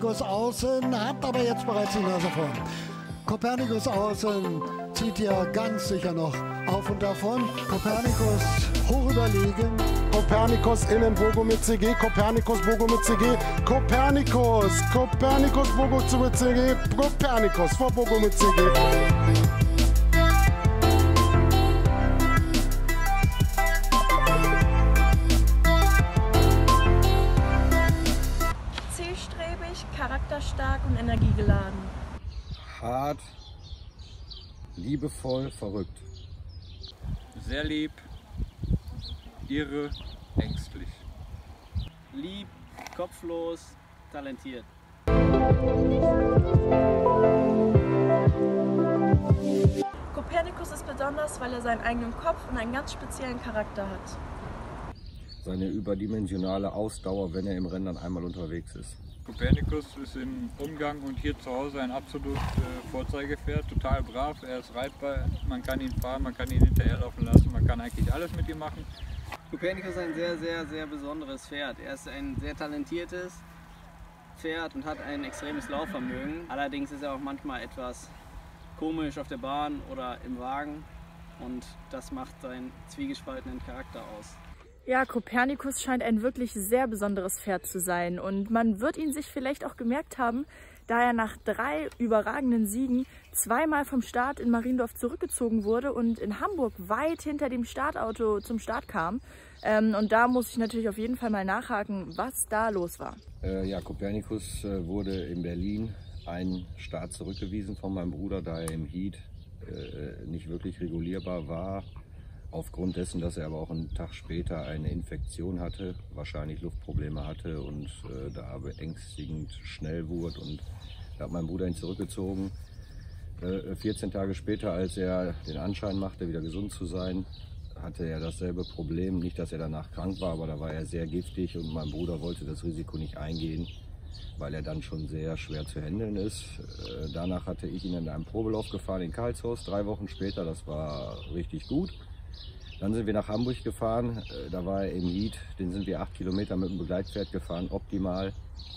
Kopernikus außen, hat aber jetzt bereits die Nase vorn. Kopernikus außen zieht ja ganz sicher noch auf und davon. Kopernikus hoch überlegen. Kopernikus innen, Bogo mit CG, Kopernikus, Bogo mit CG, Kopernikus, Bogo zu mit CG, Kopernikus vor Bogo mit CG. Zielstrebig, charakterstark und energiegeladen. Hart, liebevoll, verrückt. Sehr lieb, irre, ängstlich. Lieb, kopflos, talentiert. Kopernikus ist besonders, weil er seinen eigenen Kopf und einen ganz speziellen Charakter hat. Seine überdimensionale Ausdauer, wenn er im Rennen dann einmal unterwegs ist. Kopernikus ist im Umgang und hier zu Hause ein absolut Vorzeigepferd, total brav, er ist reitbar, man kann ihn fahren, man kann ihn hinterherlaufen lassen, man kann eigentlich alles mit ihm machen. Kopernikus ist ein sehr besonderes Pferd. Er ist ein sehr talentiertes Pferd und hat ein extremes Laufvermögen. Allerdings ist er auch manchmal etwas komisch auf der Bahn oder im Wagen und das macht seinen zwiegespaltenen Charakter aus. Ja, Kopernikus scheint ein wirklich sehr besonderes Pferd zu sein und man wird ihn sich vielleicht auch gemerkt haben, da er nach 3 überragenden Siegen zweimal vom Start in Mariendorf zurückgezogen wurde und in Hamburg weit hinter dem Startauto zum Start kam. Und da muss ich natürlich auf jeden Fall mal nachhaken, was da los war. Ja, Kopernikus wurde in Berlin einen Start zurückgewiesen von meinem Bruder, da er im Heat nicht wirklich regulierbar war. Aufgrund dessen, dass er aber auch einen Tag später eine Infektion hatte, wahrscheinlich Luftprobleme hatte und da beängstigend schnell wurde. Und da hat mein Bruder ihn zurückgezogen. 14 Tage später, als er den Anschein machte, wieder gesund zu sein, hatte er dasselbe Problem. Nicht, dass er danach krank war, aber da war er sehr giftig und mein Bruder wollte das Risiko nicht eingehen, weil er dann schon sehr schwer zu handeln ist. Danach hatte ich ihn in einem Probelauf gefahren in Karlshaus, 3 Wochen später. Das war richtig gut. Dann sind wir nach Hamburg gefahren, da war er im Heat, den sind wir 8 Kilometer mit dem Begleitpferd gefahren, optimal.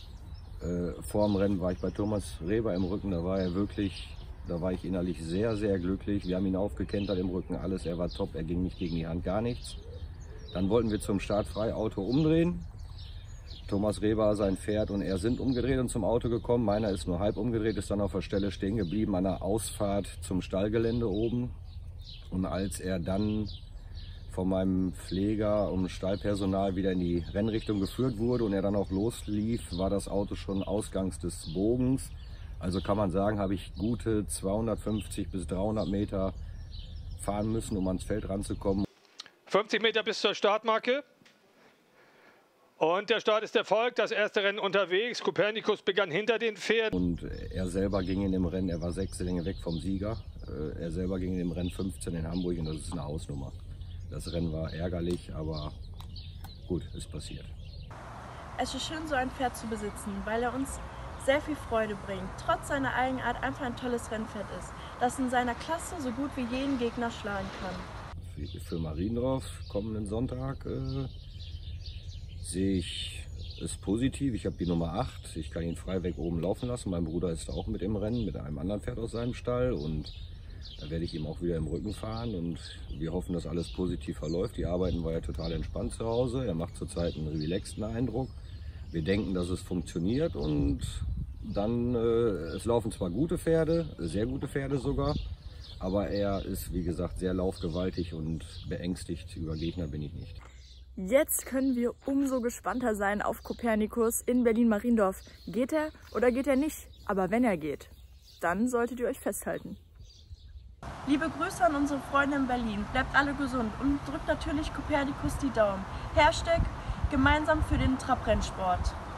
Vor dem Rennen war ich bei Thomas Reber im Rücken, da war ich innerlich sehr glücklich. Wir haben ihn aufgekentert im Rücken, alles, er war top, er ging nicht gegen die Hand, gar nichts. Dann wollten wir zum Startfreiauto umdrehen. Thomas Reber, sein Pferd und er sind umgedreht und zum Auto gekommen. Meiner ist nur halb umgedreht, ist dann auf der Stelle stehen geblieben an der Ausfahrt zum Stallgelände oben. Und als er dann von meinem Pfleger und Stallpersonal wieder in die Rennrichtung geführt wurde und er dann auch loslief, war das Auto schon ausgangs des Bogens. Also kann man sagen, habe ich gute 250 bis 300 Meter fahren müssen, um ans Feld ranzukommen. 50 Meter bis zur Startmarke. Und der Start ist erfolgt, das erste Rennen unterwegs. Kopernikus begann hinter den Pferden. Und er selber ging in dem Rennen, er war 6 Länge weg vom Sieger. Er selber ging in dem Rennen 15 in Hamburg und das ist eine Hausnummer. Das Rennen war ärgerlich, aber gut, ist passiert. Es ist schön, so ein Pferd zu besitzen, weil er uns sehr viel Freude bringt. Trotz seiner Eigenart einfach ein tolles Rennpferd ist, das in seiner Klasse so gut wie jeden Gegner schlagen kann. Für Mariendorf kommenden Sonntag sehe ich es positiv. Ich habe die Nummer 8. Ich kann ihn frei weg oben laufen lassen. Mein Bruder ist auch mit im Rennen, mit einem anderen Pferd aus seinem Stall. Und da werde ich ihm auch wieder im Rücken fahren. Und wir hoffen, dass alles positiv verläuft. Die Arbeiten war ja total entspannt zu Hause. Er macht zurzeit einen relaxten Eindruck. Wir denken, dass es funktioniert. Und dann, es laufen zwar gute Pferde, sehr gute Pferde sogar. Aber er ist, wie gesagt, sehr laufgewaltig und beängstigt. Über Gegner bin ich nicht. Jetzt können wir umso gespannter sein auf Kopernikus in Berlin-Mariendorf. Geht er oder geht er nicht? Aber wenn er geht, dann solltet ihr euch festhalten. Liebe Grüße an unsere Freunde in Berlin. Bleibt alle gesund und drückt natürlich Kopernikus die Daumen. #gemeinsam für den Trabrennsport.